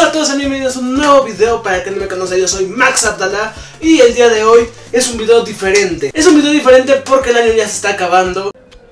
Hola a todos y bienvenidos a un nuevo video. Para el que no me conoce, yo soy Max Abdallah. Y el día de hoy es un video diferente. Es un video diferente porque el año ya se está acabando.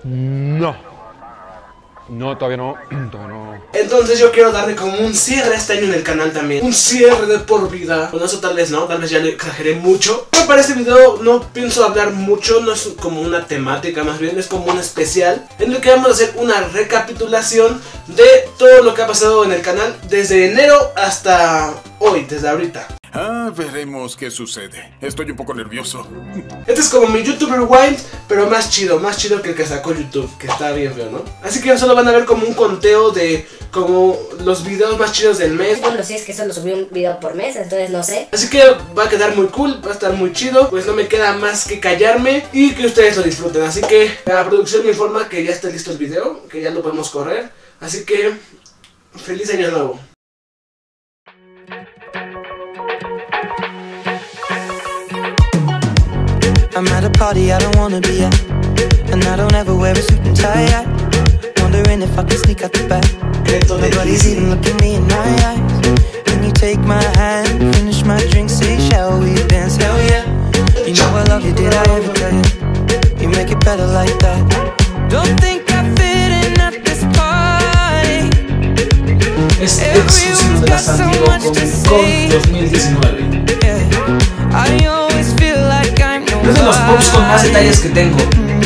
No, todavía no. Entonces yo quiero darle como un cierre a este año en el canal también. Un cierre de por vida. Bueno, eso tal vez no, tal vez ya lo exageré mucho. Pero para este video no pienso hablar mucho. No es como una temática, más bien es como un especial en el que vamos a hacer una recapitulación de todo lo que ha pasado en el canal desde enero hasta hoy, desde ahorita. Veremos qué sucede. Estoy un poco nervioso. Este es como mi YouTube Rewind, pero más chido que el que sacó YouTube, que está bien feo, ¿no? Así que solo van a ver como un conteo de como los videos más chidos del mes. Bueno, si es que solo subí un video por mes, entonces no sé. Así que va a quedar muy cool, va a estar muy chido. Pues no me queda más que callarme y que ustedes lo disfruten. Así que la producción me informa que ya está listo el video, que ya lo podemos correr. Así que feliz año nuevo. I'm at a party I don't wanna be at, and I don't ever wear a suit and tie. Wondering if I can sneak out the back. Nobody's even looking me in my eyes. Can you take my hand, finish my drink, say shall we dance? Hell yeah. You know I love you, did I ever tell you? You make it better like that. Don't think I fit in at this party. Es exclusivo de la San Diego Comic Con 2019. I always feel like I'm Es de los pops con más detalles que tengo.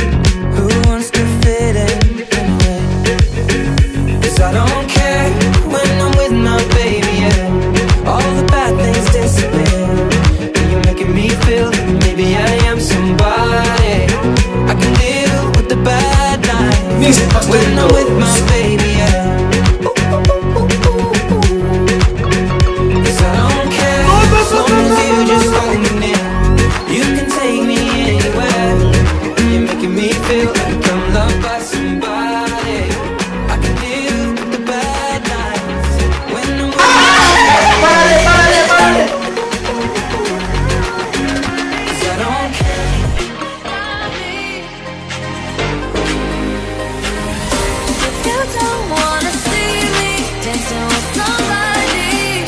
I don't care when I'm with my baby, yeah. All the bad things disappear. And you're making me feel that maybe I am somebody. I can deal with the bad nights when I'm with my baby, yeah. Cause I don't care as long as you just hold me near. You can take me anywhere. You're making me feel like I'm loved by somebody. I can deal with the bad nights when I'm with ¡Párale! Cause I don't care. If you don't wanna see me dancing with somebody,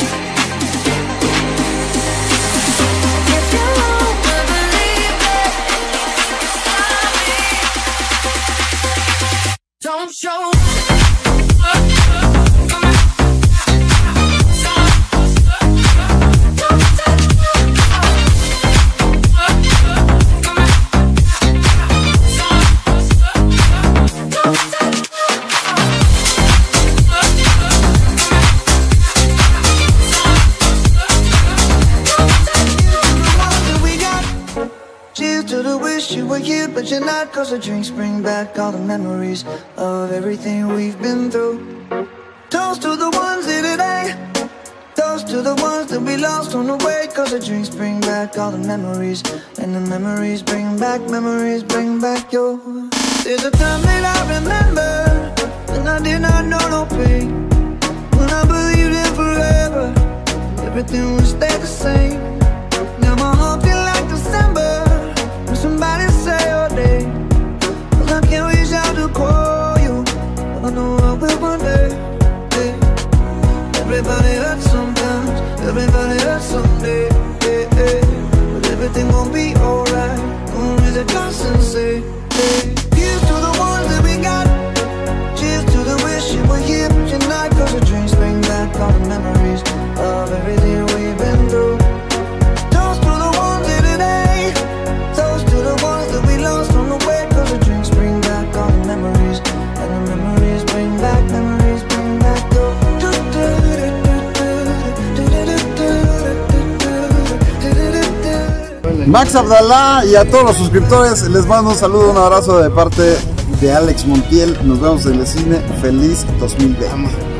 if you wanna believe it, don't show. Cheers to the wish you were here, but you're not. Cause the drinks bring back all the memories of everything we've been through. Toast to the ones here today. Toast to the ones that we lost on the way. Cause the drinks bring back all the memories. And the memories bring back your. There's a time that I remember when I did not know no pain. When I believed in forever, everything would stay the same. Now my heart feel like December when somebody say your name. Cause I can't reach out to call you, but I know I will one day. Everybody hurts sometimes, everybody hurts someday. But everything gon' be alright. Gonna raise a glass and say, here's to the ones that we got. Cheers to the wish you were here, but you're not. Cause the drinks bring back all the memories of everything we've been through. Toast to the ones here today. Toast to the ones that we lost on the way. Cause the drinks bring back all the memories. And the memories bring back your. Max Abdallah y a todos los suscriptores les mando un saludo, un abrazo de parte de Alex Montiel. Nos vemos en el cine. Feliz 2020.